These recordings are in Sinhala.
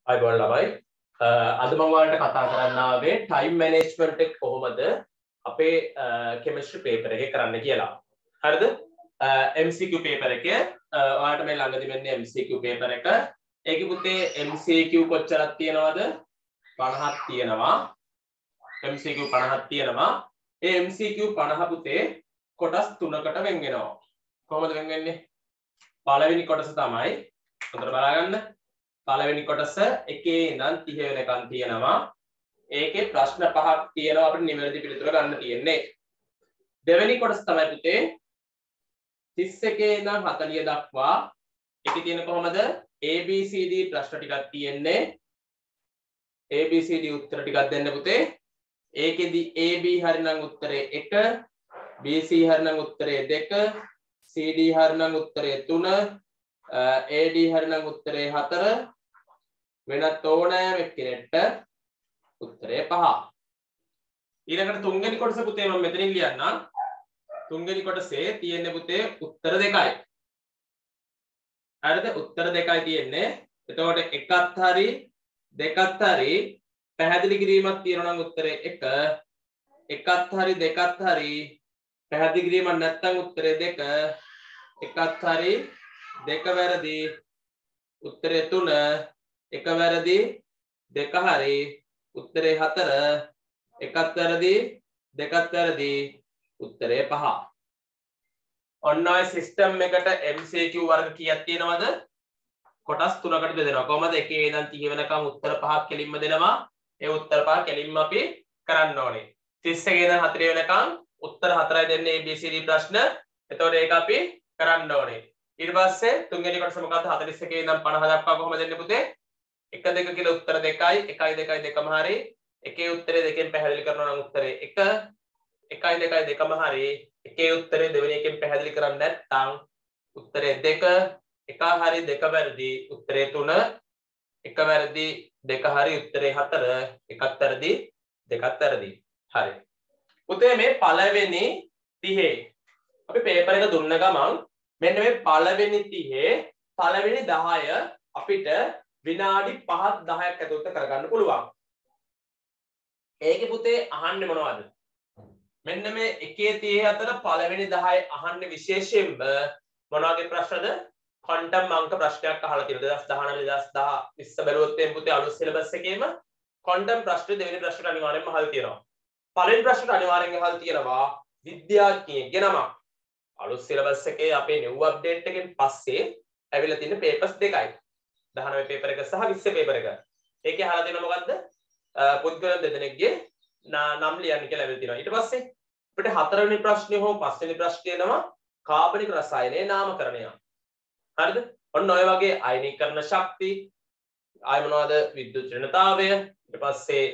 අයිබෝල් ළමයි අද මම ඔයාලට කතා කරන්න ආවේ ටයිම් මැනේජ්මන්ට් එක කොහොමද අපේ කෙමිස්ට්‍රි පේපර් එකේ කරන්න කියලා. හරිද? MCQ පේපර් එකේ ඔයාලට මේ ළඟදී මෙන්න MCQ පේපර් එක. ඒකේ පුතේ MCQ කොච්චරක් තියෙනවද? 50ක් තියෙනවා. MCQ 50ක් තියෙනවා. ඒ MCQ 50 පුතේ කොටස් තුනකට වෙන් වෙනවා. කොහොමද වෙන් වෙන්නේ? පළවෙනි කොටස තමයි හොඳට බලාගන්න. පළවෙනි කොටස 1 ඉඳන් 30 වෙනකන් තියෙනවා. ඒකේ ප්‍රශ්න පහක් තියෙනවා අපිට නිවැරදි පිළිතුර ගන්න තියෙන්නේ. දෙවෙනි කොටස තමයි පුතේ 31 ඉඳන් 40 දක්වා. ඒකේ තියෙන කොහමද? ABCD ප්‍රශ්න ටිකක් තියෙන්නේ. ABCD උත්තර ටිකක් දෙන්න පුතේ. ඒකෙදි AB හරිනම් උත්තරේ 1, BC හරිනම් උත්තරේ 2, CD හරිනම් උත්තරේ 3, AD හරිනම් උත්තරේ 4, වෙනත් ඕනෑම එක්කෙනෙක්ට උත්තරේ 5. ඊළඟට තුන්වෙනි කොටස පුතේ මම මෙතනින් ලියන්නම්. තුන්වෙනි කොටසේ තියෙන්නේ පුතේ උත්තර දෙකයි. හරිද? උත්තර දෙකයි තියෙන්නේ. එතකොට එකත් හරි දෙකත් හරි පැහැදිලි කිරීමක් තියෙනවා නම් උත්තරේ 1. එකත් හරි දෙකත් හරි පැහැදිලි කිරීමක් නැත්නම් උත්තරේ 2. එකත් හරි දෙක වැරදි උත්තරේ 3. එක වැරදි දෙක හරි උත්තරේ 4. එකක් වැරදි දෙකක් වැරදි උත්තරේ 5. ඔන්න ඔය සිස්ටම් එකට MCQ වර්ග කීයක් තියෙනවද? කොටස් තුනකට බෙදෙනවා. කොහමද? 1 ඉඳන් 30 වෙනකම් උත්තර පහක් කෙලින්ම දෙනවා. ඒ උත්තර පහ කෙලින්ම අපි කරන්න ඕනේ. 31 ඉඳන් 40 වෙනකම් උත්තර 4යි දෙන්නේ ABCD ප්‍රශ්න. එතකොට ඒක අපි කරන්න ඕනේ. ඊට පස්සේ තුන්වෙනි කොටස මොකද්ද? 41 ඉඳන් 50 දක්වා කොහොමද දෙන්නේ පුතේ? 1 2 කියලා උත්තර දෙකයි. 1යි 2යි දෙකම හරි. එකේ උත්තරේ දෙකෙන් පැහැදිලි කරනවා නම් උත්තරේ 1. 1යි 2යි දෙකම හරි. එකේ උත්තරේ දෙවෙනි එකෙන් පැහැදිලි කරන්නේ නැත්නම් උත්තරේ 2. එක හරි දෙක වැරදි උත්තරේ 3. එක වැරදි දෙක හරි උත්තරේ 4. එකක් වැරදි දෙකක් වැරදි. හරි. පුතේ මේ පළවෙනි 30 අපි පේපර් එක දුන්න ගමන් මෙන්න මේ පළවෙනි 30 පළවෙනි 10 අපිට විනාඩි 5ක් 10ක් ඇතුළත කරගන්න පුළුවන්. ඒකේ පුතේ අහන්නේ මොනවද? මෙන්න මේ 1:34 පළවෙනි 10 අහන්නේ විශේෂයෙන්ම මොන වගේ ප්‍රශ්නද? ක්වොන්ටම් අංක ප්‍රශ්නයක් අහලා තියෙනවා. 2019 2020 බැලුවොත් එම් පුතේ අලුත් සිලබස් එකේම ක්වොන්ටම් ප්‍රශ්න දෙවෙනි ප්‍රශ්නට අනිවාර්යෙන්ම අහලා තියෙනවා. පළවෙනි ප්‍රශ්නට අනිවාර්යෙන් අහලා තියෙනවා විද්‍යාඥයෙක්ගේ නම. අලුත් සිලබස් එකේ අපේ new update එකෙන් පස්සේ ඇවිල්ලා තියෙන papers දෙකයි. 19 පේපර් එක සහ 20 පේපර් එක. ඒකේ අහලා තියෙනවා මොකද්ද? පුද්ගලයන් දෙදෙනෙක්ගේ නම් ලියන්න කියලා ඇවිල්ලා තියෙනවා. ඊට පස්සේ අපිට හතරවෙනි ප්‍රශ්නේ හෝ පස්වෙනි ප්‍රශ්නේ එනවා කාබනික රසායනයේ නාමකරණය. හරිද? ඔන්න ඔය වගේ අයනීකරණ ශක්ති, ආය මොනවද? විද්‍යුත් ඍණතාවය, ඊට පස්සේ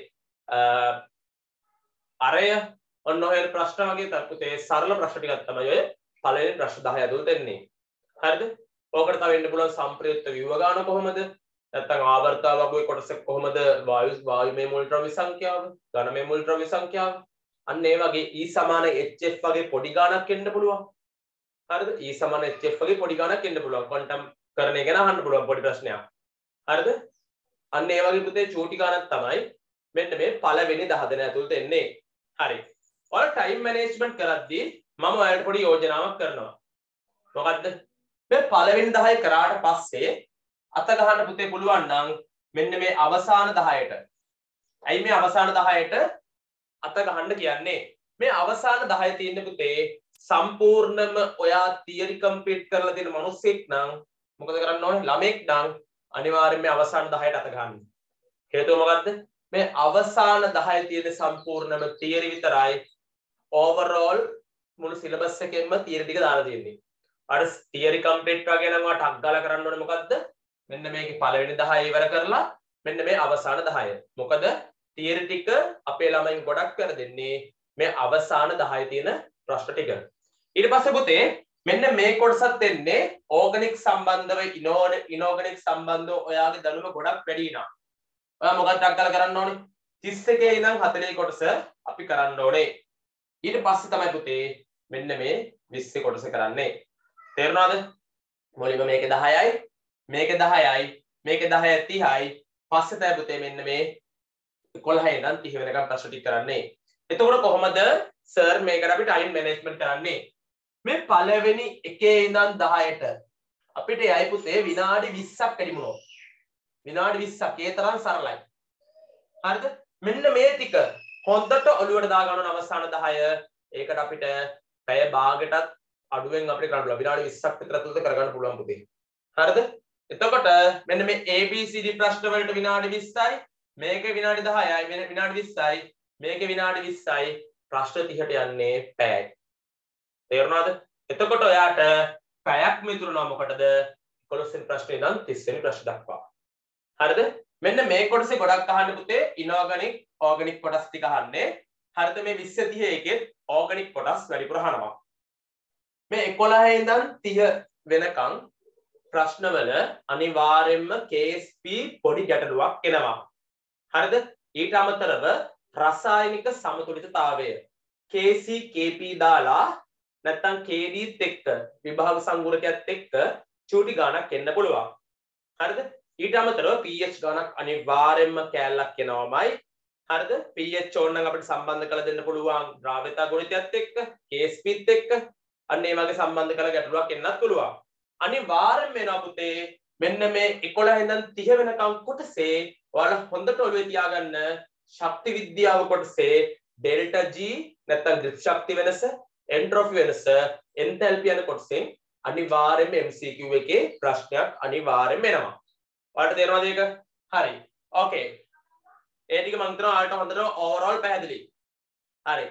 අරය, ඔන්න ඔය ප්‍රශ්න වගේ තත්ත්වයේ සරල ප්‍රශ්න ටිකක් තමයි ඔය පළවෙනි ප්‍රශ්න 10 ඇතුළත එන්නේ. හරිද? ඕකට තව එන්න පුළුවන් සම්ප්‍රයුක්ත ව්‍යුහ ගාන කොහොමද? නැත්නම් ආවර්තාව වගේ කොටසක් කොහොමද? වායුමය මූල ද්‍රව්‍ය සංඛ්‍යාව, ඝනමය මූල ද්‍රව්‍ය සංඛ්‍යාව. අන්න ඒ වගේ E සමාන HF වගේ පොඩි ගානක් එන්න පුළුවන්. හරිද? E සමාන HF වගේ පොඩි ගානක් එන්න පුළුවන්. ක්වොන්ටම් කරණය ගැන අහන්න පුළුවන් පොඩි ප්‍රශ්නයක්. හරිද? අන්න ඒ වගේ පුතේ චූටි ගානක් තමයි මෙන්න මේ පළවෙනි 10 දෙනා ඇතුළත එන්නේ. හරි. ඔයාලා ටයිම් මැනේජ්මන්ට් කරද්දී මම ඔයාලට පොඩි යෝජනාවක් කරනවා. මොකද්ද? මේ පළවෙනි 10 කරාට පස්සේ අත ගහන්න පුතේ පුළුවන් නම් මෙන්න මේ අවසාන 10ට. ඇයි මේ අවසාන 10ට අත ගහන්න කියන්නේ? මේ අවසාන 10 තියෙන්නේ පුතේ සම්පූර්ණම ඔයා තියරි කම්ප්ලීට් කරලා තියෙන මිනිස්සෙක් නම් මොකද කරන්න ඕනේ? ළමෙක් නම් අනිවාර්යයෙන් මේ අවසාන 10ට අත ගන්න. හේතුව මොකද්ද? මේ අවසාන 10 තියෙන සම්පූර්ණම තියරි විතරයි ඕවර්ऑල් මුළු සිලබස් එකෙන්ම තියරි ටික දාලා තියෙන්නේ. අර තියරි කම්ප්ලීට් වගේ නම් ඔයා ටක් ගාලා කරන්න ඕනේ මොකද්ද? මෙන්න මේකේ පළවෙනි 10 ඉවර කරලා මෙන්න මේ අවසාන 10. මොකද තියරි ටික අපේ ළමයින් ගොඩක් කර දෙන්නේ මේ අවසාන 10 තියෙන ප්‍රශ්න ටික. ඊට පස්සේ පුතේ මෙන්න මේ කොටසත් එන්නේ ඕගනික් සම්බන්ධව ඉනෝගනික් සම්බන්ධව ඔයාගේ දැනුම ගොඩක් වැඩි වෙනවා. ඔයා මොකක්ද ටක් ගාලා කරන්න ඕනේ? 31 ඉඳන් 40 කොටස අපි කරන්න ඕනේ. ඊට පස්සේ තමයි පුතේ මෙන්න මේ 20 කොටස කරන්නේ. තේරුණාද? මුලින්ම මේකේ 10යි මේකේ 10යි මේකේ 10 30යි පස්සේ තමයි පුතේ මෙන්න මේ 11 ඉඳන් 30 වෙනකම් ප්‍රශ්න ටික කරන්නේ. එතකොට කොහොමද සර් මේකට අපි ටයිම් මැනේජ්මන්ට් කරන්නේ? මේ පළවෙනි එකේ ඉඳන් 10ට අපිට යයි පුතේ විනාඩි 20ක් වැඩිමුණොත්. විනාඩි 20ක් ඒ තරම් සරලයි. හරිද? මෙන්න මේ ටික හොඳට ඔළුවට දා ගන්න අවසාන 10 ඒකට අපිට පැය භාගයටත් අඩුවෙන් අපිට කරන්න පුළුවන්. විනාඩි 20ක් විතර ඇතුළත කරගන්න පුළුවන් පුතේ. හරිද? එතකොට මෙන්න මේ ABCD ප්‍රශ්න වලට විනාඩි 20යි මේකේ විනාඩි 10යි විනාඩි 20යි මේකේ විනාඩි 20යි ප්‍රශ්න 30ට යන්නේ පැයයි. තේරුණාද? එතකොට ඔයාට පැයක් මිතුරුනවා මොකටද? 11 වෙනි ප්‍රශ්නේ ඉඳන් 30 වෙනි ප්‍රශ්න දක්වා. හරිද? මෙන්න මේ කොටසේ ගොඩක් අහන්න පුතේ ඉනෝගනික් ඕගනික් කොටස් ටික අහන්නේ. හරිද? මේ 20 30 එකෙත් ඕගනික් කොටස් වැඩිපුර අහනවා. මේ 11 ඉඳන් 30 වෙනකන් ප්‍රශ්නවල අනිවාර්යෙන්ම KSP පොඩි ගැටලුවක් එනවා. හරිද? ඊට අමතරව රසායනික සමතුලිතතාවය KC KP දාලා නැත්තම් KDත් එක්ක විභාග සංගුණකයත් එක්ක චූටි ගානක් එන්න පුළුවන්. හරිද? ඊට අමතරව pH ගානක් අනිවාර්යෙන්ම කෑල්ලක් එනවාමයි. හරිද? pH ඕනනම් අපිට සම්බන්ධ කරලා දෙන්න පුළුවන් ද්‍රාව්‍යතා ගුණිතයත් එක්ක KSPත් එක්ක අන්න ඒ වගේ සම්බන්ධ කරලා ගැටලුවක් එන්නත් පුළුවන්. අනිවාර්යෙන්ම වෙනවා පුතේ මෙන්න මේ 11 ඉඳන් 30 වෙනකම් කොටසේ ඔයාලා හොඳට ඔළුවේ තියාගන්න ශක්ති විද්‍යාව කොටසේ ඩෙල්ටා G නැත්නම් ග්‍රිප් ශක්ති වෙනස එන්ට්‍රොපි වෙනස එන්තැල්පි යන කොටසෙන් අනිවාර්යෙන්ම MCQ එකේ ප්‍රශ්නයක් අනිවාර්යෙන්ම එනවා. ඔයාලට තේරෙනවද ඒක? හරි. ඕකේ. ඒ ටික මම හිතනවා ඔයාලට හොඳට ඕවරෝල් පැහැදිලි. හරි.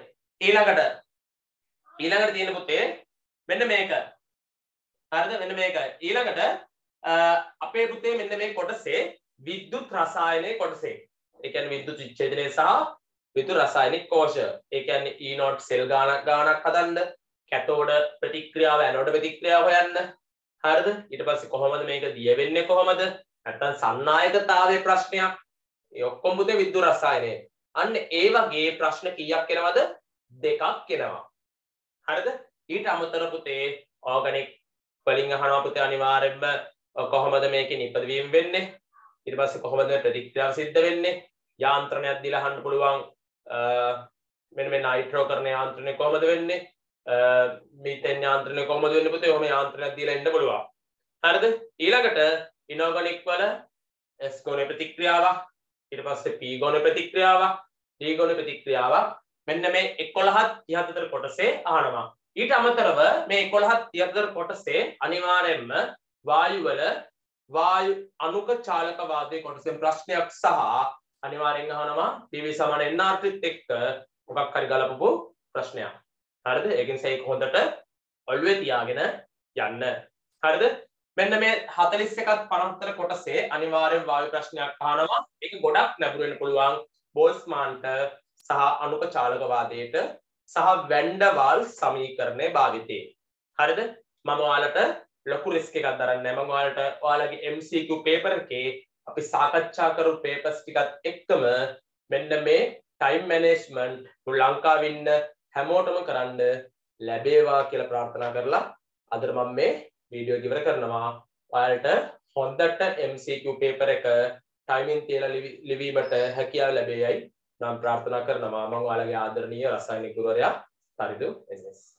ඊළඟට තියෙන පුතේ මෙන්න මේක. හරිද? මෙන්න මේක. ඊළඟට අපේ පුතේ මෙන්න මේ කොටසේ විද්‍යුත් රසායනයේ කොටසේ. ඒ කියන්නේ විද්‍යුත් විච්ඡේදනය සහ විද්‍යුත් රසායනික කෝෂ. ඒ කියන්නේ E0 සෙල් ගානක් හදන්න, කැතෝඩ ප්‍රතික්‍රියාව ඇනෝඩ ප්‍රතික්‍රියාව හොයන්න. හරිද? ඊට පස්සේ කොහොමද මේක දිය වෙන්නේ කොහොමද? නැත්තම් සන්නායකතාවයේ ප්‍රශ්නයක්. ඒ ඔක්කොම පුතේ විද්‍යුත් රසායනයේ. අන්න ඒ වගේ ප්‍රශ්න කීයක් එනවද? දෙකක් එනවා. හරිද? ඊට අමතරව පුතේ ඕගනික් වලින් අහනවා පුතේ අනිවාර්යෙන්ම කොහොමද මේකේ නිපදවීම වෙන්නේ? ඊට පස්සේ කොහොමද ප්‍රතික්‍රියාව සිද්ධ වෙන්නේ? යාන්ත්‍රණයක් දීලා අහන්න පුළුවන් මෙන්න මේ නයිට්‍රෝකරණ යාන්ත්‍රණය කොහොමද වෙන්නේ? මීතේන් යාන්ත්‍රණය කොහොමද වෙන්නේ පුතේ? ඔහොම යාන්ත්‍රණයක් දීලා ඉන්න පුළුවන්. හරිද? ඊළඟට ඉනෝගනික් වල S ගුණ ප්‍රතික්‍රියාවක්, ඊට පස්සේ P ගුණ ප්‍රතික්‍රියාවක්, D ගුණ ප්‍රතික්‍රියාවක් මෙන්න මේ 11 34 කොටසේ අහනවා. ඊට අමතරව මේ 11 34 කොටසේ අනිවාර්යයෙන්ම වායු වල වායු අණුක චාලක වාදයේ කොටසෙන් ප්‍රශ්නයක් සහ අනිවාර්යෙන් අහනවා PV සමාන nR එක්ක මොකක් හරි ගලපපු ප්‍රශ්නයක්. හරිද? ඒකෙන් ඒක හොඳට ඔළුවේ තියාගෙන යන්න. හරිද? මෙන්න මේ 41ත් 54 කොටසේ අනිවාර්යෙන් වායු ප්‍රශ්නයක් අහනවා. ඒක ගොඩක් නැඹුරු වෙන්න පුළුවන් බෝල්ස්මාන්ට සහ අණුක චාලක වාදයට සහ වැන්ඩ වාල් සමීකරණය භාවිතේ. හරිද? මම ඔයාලට ලොකු රිස්ක් එකක් දරන්නේ නැහැ. මම ඔයාලගේ MCQ පේපර් එකේ අපි සාකච්ඡා කරපු පේපර්ස් ටිකත් එක්කම මෙන්න මේ ටයිම් මැනේජ්මන්ට් ලංකාවේ ඉන්න හැමෝටම කරන්න ලැබේවා කියලා ප්‍රාර්ථනා කරලා අද මම මේ වීඩියෝ එක ඉවර කරනවා. ඔයාලට හොඳට MCQ පේපර් එක ටයිමින් තියලා ලිවීමට හැකියාව ලැබෙයි මම ප්‍රාර්ථනා කරනවා. මම ඔයාලගේ ආදරණීය රසායනික ගුරුවරයා තරිදු එස්